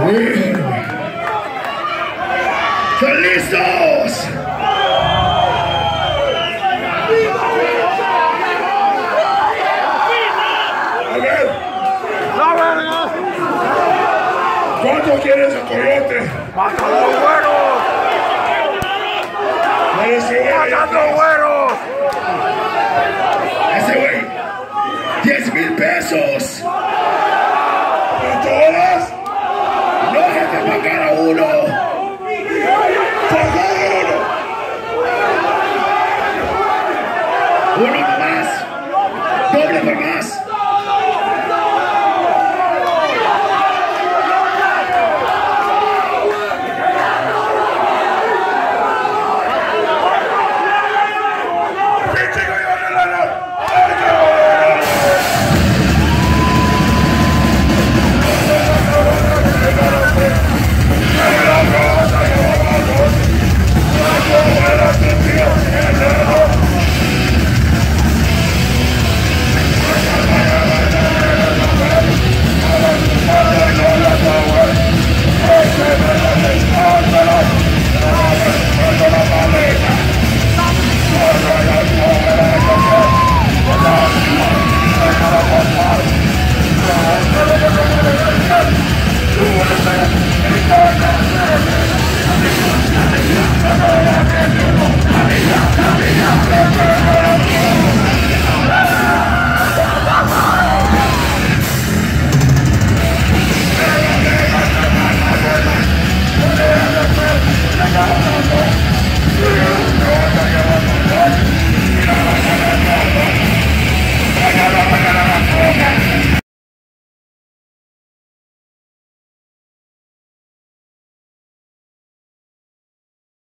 ¿Están listos? A ver. ¿Cuánto quieres el coyote? ¡Mátalo, güeros! ¡Mátalo, güeros! Ese güey, 10,000 pesos. ¿Por todas? No dejes de pagar a uno. ¡Pagar! Uno nomás. Doble por más.